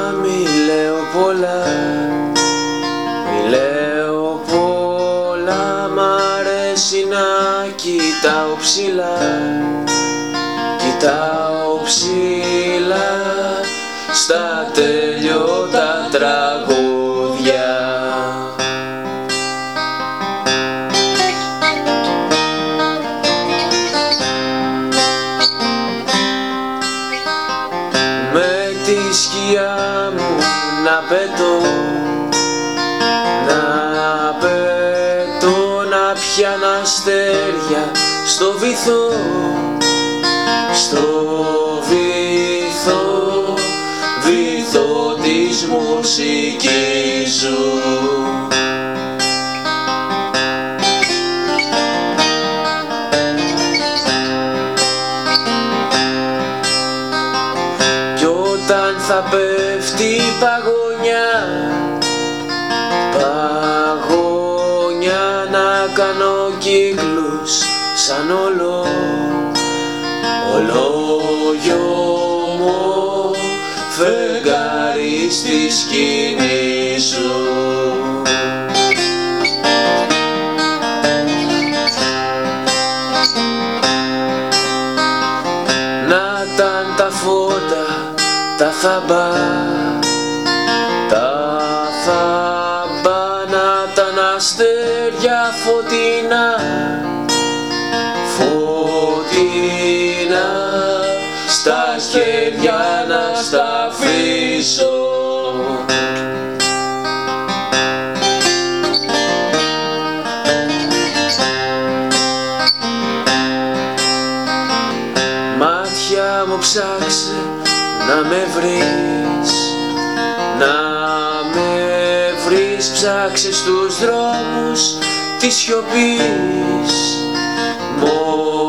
μη λέω πολλά, μη λέω πολλά, μ' αρέσει να κοιτάω ψηλά, κοιτάω ψηλά στα τέλειωτα τραγούδια. Με τη σκιά μου να πετώ, να πετώ, να πιάνω αστέρια στο βυθό, στο βυθό, βυθό της μουσικής σου. Κι όταν θα πέφτει η παγωνιά, παγωνιά, να κάνω κύκλους σαν ολόγιομο φεγγάρι στη σκηνή σου. Να ήταν τα φώτα, τα θαμπά, τα θαμπά, να ήταν αστέρια φωτεινά, φωτεινά, στα χέρια να στα αφήσω. Μάτια μου ψάξε να με βρεις, να με βρεις, ψάξε στους δρόμους της σιωπής.